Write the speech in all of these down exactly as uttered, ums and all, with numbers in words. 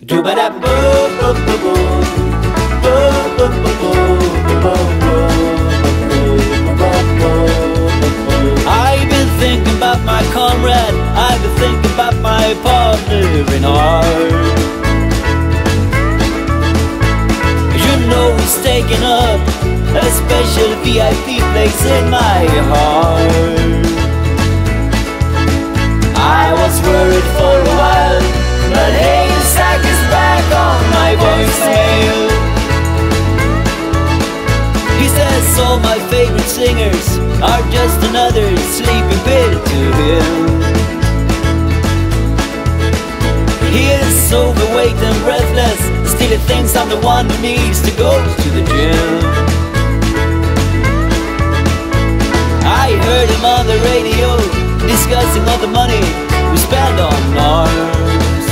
I've been thinking about my comrade, I've been thinking about my partner in art. You know he's taking up a special V I P place in my heart. I was worried for a while, but hey, Zack is back on my voicemail. He says all my favorite singers are just another sleeping pill to him. He is overweight and breathless, still he thinks I'm the one who needs to go to the gym. I heard him on the radio discussing all the money we spend on arms,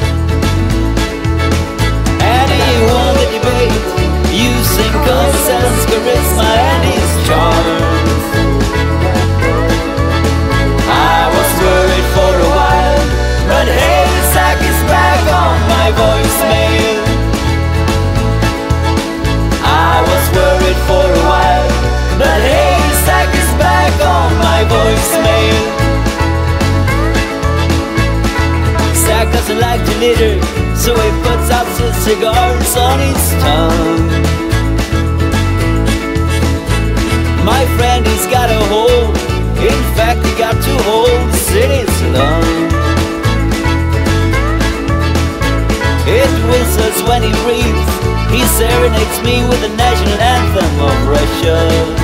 and he won the debate using common sense, charisma and his charms. I was worried for a while, but hey, Zack is back on my voicemail. I was worried for a while, but hey, Zack is back on my voicemail. Zack doesn't like to litter, so he puts out his cigars on his tongue. My friend, he's got a hole, in fact he got two holes in his lung. It whistles when he breathes, he serenades me with the national anthem of Russia.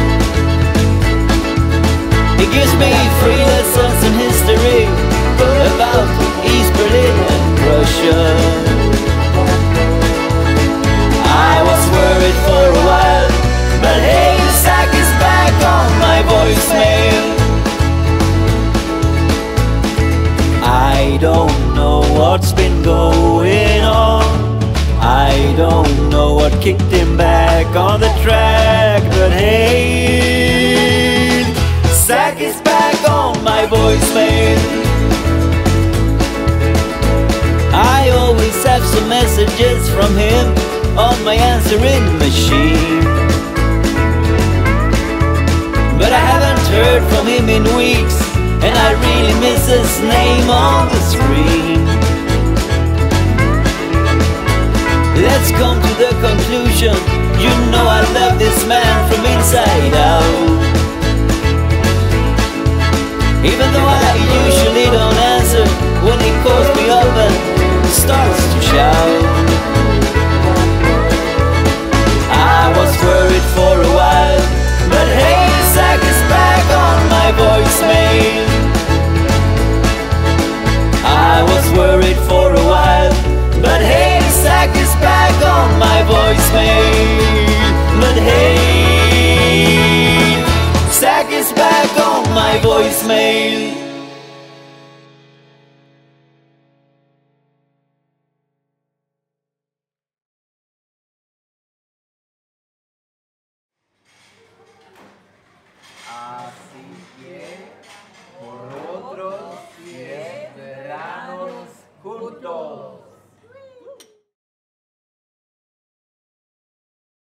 He gives me free lessons in history about East Berlin and Russia. I was worried for a while, but hey, Zack is back on my voicemail. I don't know what's been going on, I don't know what kicked him back on the track, but hey, Zack is back on my voicemail. I always have some messages from him on my answering machine, but I haven't heard from him in weeks, and I really miss his name on the screen. Let's come to the conclusion, you know I love this man from inside out. Even though I usually don't answer when he calls me up and starts to shout. I was worried for a while, but hey, Zack is back on my voicemail. I was worried for a while, but hey, Zack is back on my voicemail. But hey, Zack is back on my voicemail.